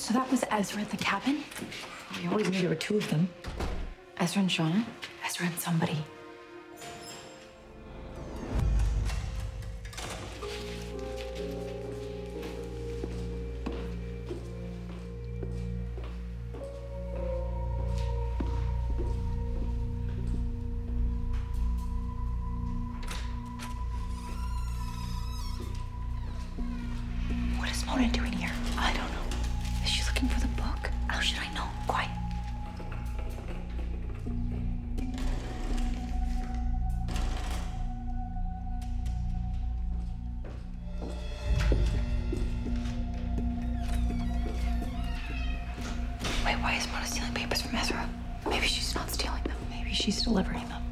So that was Ezra at the cabin? We always knew there were two of them. Ezra and Shauna? Ezra and somebody. What is Mona doing here? I don't know. Is she looking for the book? How should I know? Quiet. Wait, why is Mona stealing papers from Ezra? Maybe she's not stealing them. Maybe she's delivering them.